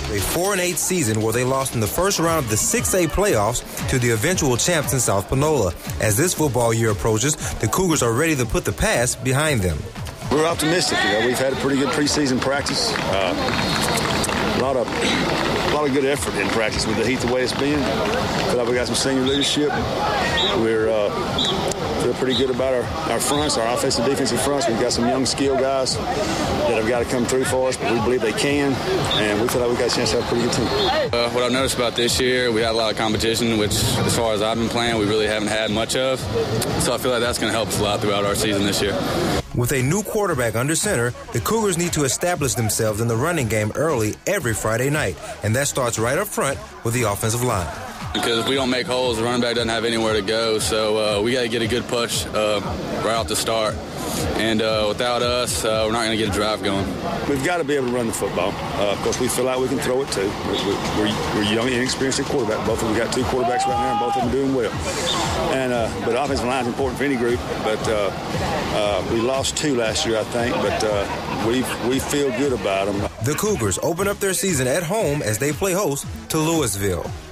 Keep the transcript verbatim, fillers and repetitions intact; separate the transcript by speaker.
Speaker 1: A four and eight season where they lost in the first round of the six A playoffs to the eventual champs in South Panola. As this football year approaches, the Cougars are ready to put the past behind them.
Speaker 2: We're optimistic. You know, we've had a pretty good preseason practice. Uh, a lot of a lot of good effort in practice with the heat the way it's been. Feel like we got some senior leadership. We're uh, feel pretty good about our, our fronts, our offensive defensive fronts. We've got some young skill guys that have got to come through for us, but we believe they can, and we feel like we got a chance to have a pretty good team.
Speaker 3: Uh, what I've noticed about this year, we have a lot of competition, which as far as I've been playing, we really haven't had much of. So I feel like that's going to help us a lot throughout our season this year.
Speaker 1: With a new quarterback under center, the Cougars need to establish themselves in the running game early every Friday night, and that starts right up front with the offensive line.
Speaker 3: Because if we don't make holes, the running back doesn't have anywhere to go, so uh, we got to get a good push uh, right off the start. And uh, without us, uh, we're not going to get a drive going.
Speaker 2: We've got to be able to run the football. Uh, of course, we feel like we can throw it too. We're, we're, we're young, inexperienced at quarterback. Both of them got two quarterbacks right now, and both of them doing well. And uh, but offensive line is important for any group. But uh, uh, we lost two last year, I think. But uh, we we feel good about them.
Speaker 1: The Cougars open up their season at home as they play host to Louisville.